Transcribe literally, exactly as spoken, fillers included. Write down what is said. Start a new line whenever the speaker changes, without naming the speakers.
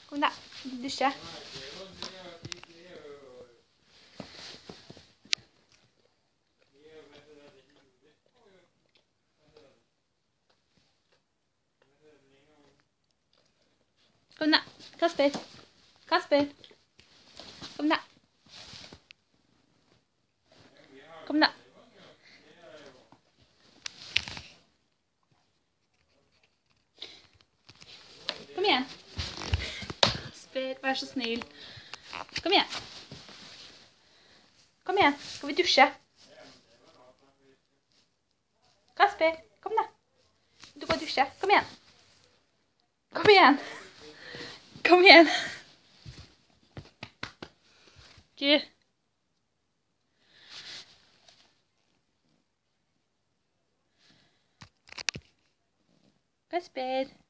Kom da, dusje. Kom da, Kasper. Kasper. Kom da. Kom da. Kom igjen. Kasper, vær så snill. Kom igjen. Kom igjen, skal vi dusje? Kasper, kom da. Du går og dusje. Kom igjen. Kom igjen. Kom igjen. Du. Kasper.